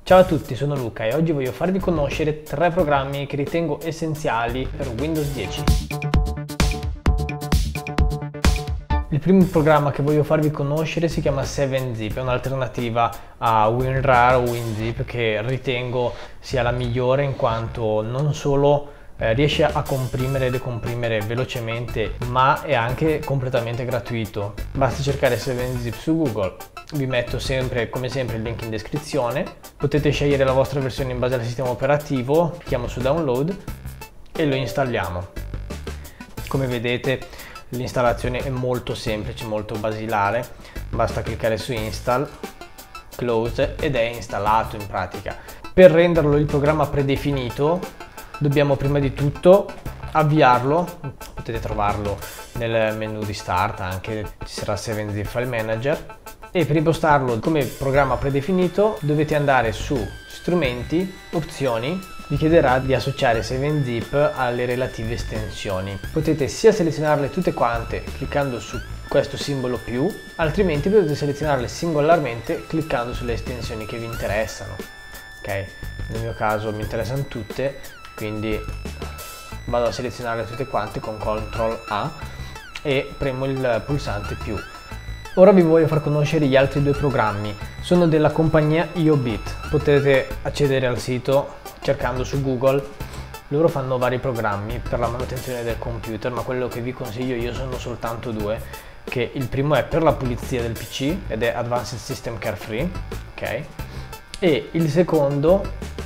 Ciao a tutti, sono Luca e oggi voglio farvi conoscere 3 programmi che ritengo essenziali per Windows 10. Il primo programma che voglio farvi conoscere si chiama 7zip, è un'alternativa a WinRAR o WinZip che ritengo sia la migliore in quanto non solo riesce a comprimere e decomprimere velocemente, ma è anche completamente gratuito. Basta cercare 7zip su Google. Vi metto come sempre il link in descrizione. Potete scegliere la vostra versione in base al sistema operativo, clicchiamo su download e lo installiamo. Come vedete l'installazione è molto semplice, molto basilare, basta cliccare su install, close ed è installato in pratica. Per renderlo il programma predefinito dobbiamo prima di tutto avviarlo, potete trovarlo nel menu di start, anche ci sarà 7zip File Manager. E per impostarlo come programma predefinito dovete andare su strumenti, opzioni, vi chiederà di associare 7zip alle relative estensioni. Potete sia selezionarle tutte quante cliccando su questo simbolo più, altrimenti potete selezionarle singolarmente cliccando sulle estensioni che vi interessano. Ok, nel mio caso mi interessano tutte, quindi vado a selezionarle tutte quante con CTRL A e premo il pulsante più. Ora vi voglio far conoscere gli altri 2 programmi, sono della compagnia IOBIT, potete accedere al sito cercando su Google, loro fanno vari programmi per la manutenzione del computer, ma quello che vi consiglio io sono soltanto 2, che il primo è per la pulizia del PC ed è Advanced System Care Free, ok? E il secondo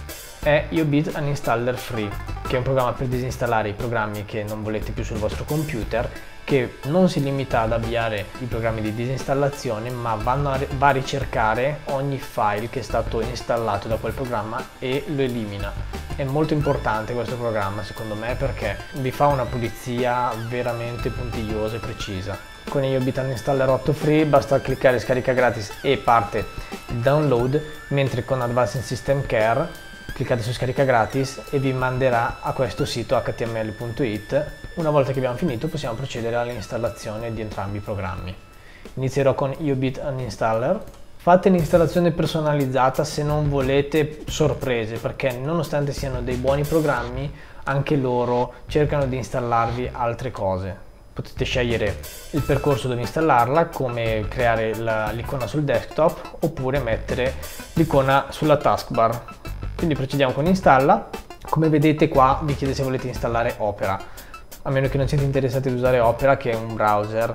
è IOBIT Uninstaller Free, che è un programma per disinstallare i programmi che non volete più sul vostro computer, che non si limita ad avviare i programmi di disinstallazione, ma va a ricercare ogni file che è stato installato da quel programma e lo elimina. È molto importante questo programma secondo me perché vi fa una pulizia veramente puntigliosa e precisa. Con IOBIT Uninstaller 8 Free basta cliccare scarica gratis e parte il download, mentre con Advanced System Care cliccate su scarica gratis e vi manderà a questo sito html.it. Una volta che abbiamo finito possiamo procedere all'installazione di entrambi i programmi. Inizierò con IOBIT Uninstaller. Fate l'installazione personalizzata se non volete sorprese, perché nonostante siano dei buoni programmi anche loro cercano di installarvi altre cose. Potete scegliere il percorso dove installarla, come creare l'icona sul desktop oppure mettere l'icona sulla taskbar. Quindi procediamo con installa. Come vedete qua vi chiede se volete installare Opera, a meno che non siete interessati ad usare Opera, che è un browser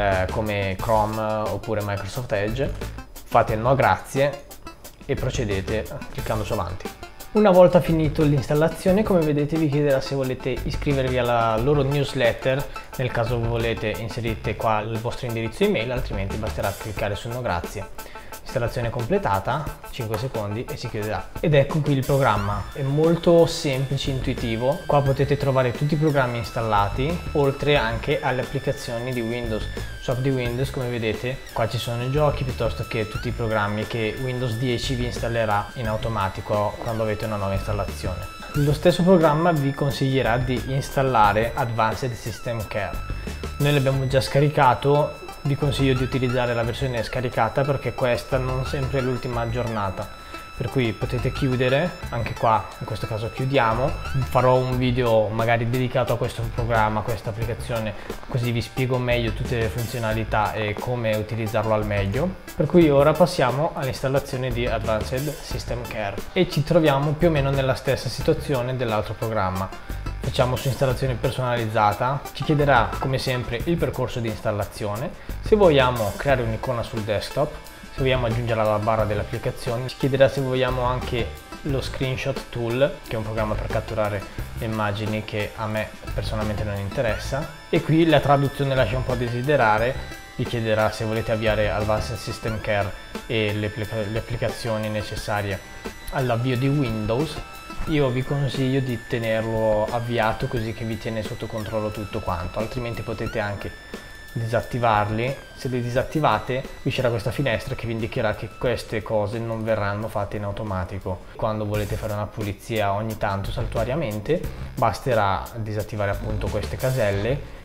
come Chrome oppure Microsoft Edge. Fate no grazie e procedete cliccando su avanti. Una volta finito l'installazione, come vedete vi chiederà se volete iscrivervi alla loro newsletter. Nel caso volete inserite qua il vostro indirizzo email, altrimenti basterà cliccare su no grazie. Installazione completata, 5 secondi e si chiuderà. Ed ecco qui il programma, è molto semplice e intuitivo. Qua potete trovare tutti i programmi installati, oltre anche alle applicazioni di Windows. Su app di Windows, come vedete, qua ci sono i giochi piuttosto che tutti i programmi che Windows 10 vi installerà in automatico quando avete una nuova installazione. Lo stesso programma vi consiglierà di installare Advanced System Care. Noi l'abbiamo già scaricato. Vi consiglio di utilizzare la versione scaricata perché questa non sempre è l'ultima aggiornata, per cui potete chiudere, anche qua in questo caso chiudiamo. Farò un video magari dedicato a questo programma, a questa applicazione, così vi spiego meglio tutte le funzionalità e come utilizzarlo al meglio. Per cui ora passiamo all'installazione di Advanced System Care e ci troviamo più o meno nella stessa situazione dell'altro programma. Facciamo su installazione personalizzata, ci chiederà come sempre il percorso di installazione, se vogliamo creare un'icona sul desktop, se vogliamo aggiungerla alla barra delle applicazioni, ci chiederà se vogliamo anche lo screenshot tool, che è un programma per catturare le immagini che a me personalmente non interessa, e qui la traduzione lascia un po' a desiderare, vi chiederà se volete avviare Advanced System Care e le applicazioni necessarie all'avvio di Windows. Io vi consiglio di tenerlo avviato così che vi tiene sotto controllo tutto quanto, altrimenti potete anche disattivarli. Se li disattivate vi uscirà questa finestra che vi indicherà che queste cose non verranno fatte in automatico. Quando volete fare una pulizia ogni tanto saltuariamente basterà disattivare appunto queste caselle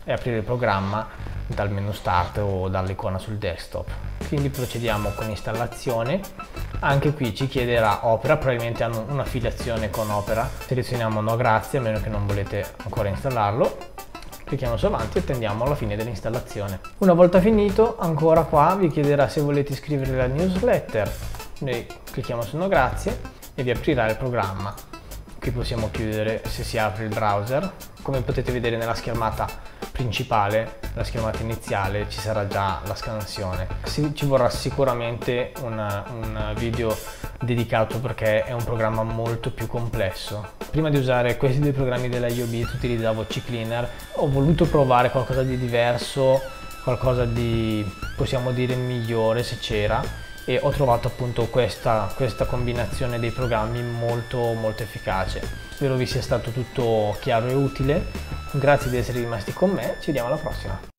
e aprire il programma dal menu start o dall'icona sul desktop. Quindi procediamo con installazione. Anche qui ci chiederà Opera, probabilmente hanno un'affiliazione con Opera. Selezioniamo no grazie, a meno che non volete ancora installarlo. Clicchiamo su avanti e attendiamo alla fine dell'installazione. Una volta finito, ancora qua vi chiederà se volete iscrivervi alla newsletter. Noi clicchiamo su no grazie e vi aprirà il programma. Qui possiamo chiudere se si apre il browser. Come potete vedere nella schermata principale, la schermata iniziale, ci sarà già la scansione. Ci vorrà sicuramente un video dedicato perché è un programma molto più complesso. Prima di usare questi due programmi della IOBIT utilizzavo CCleaner, ho voluto provare qualcosa di diverso, qualcosa di, possiamo dire, migliore se c'era, e ho trovato appunto questa combinazione dei programmi molto efficace. Spero vi sia stato tutto chiaro e utile. Grazie di essere rimasti con me, ci vediamo alla prossima.